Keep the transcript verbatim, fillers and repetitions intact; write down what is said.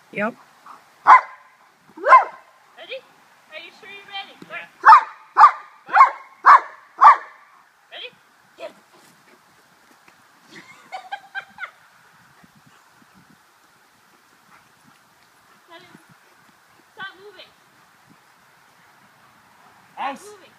Yep. Ready? Are you sure you're ready? Yeah. Ready? Yes. Stop moving. House. Stop moving.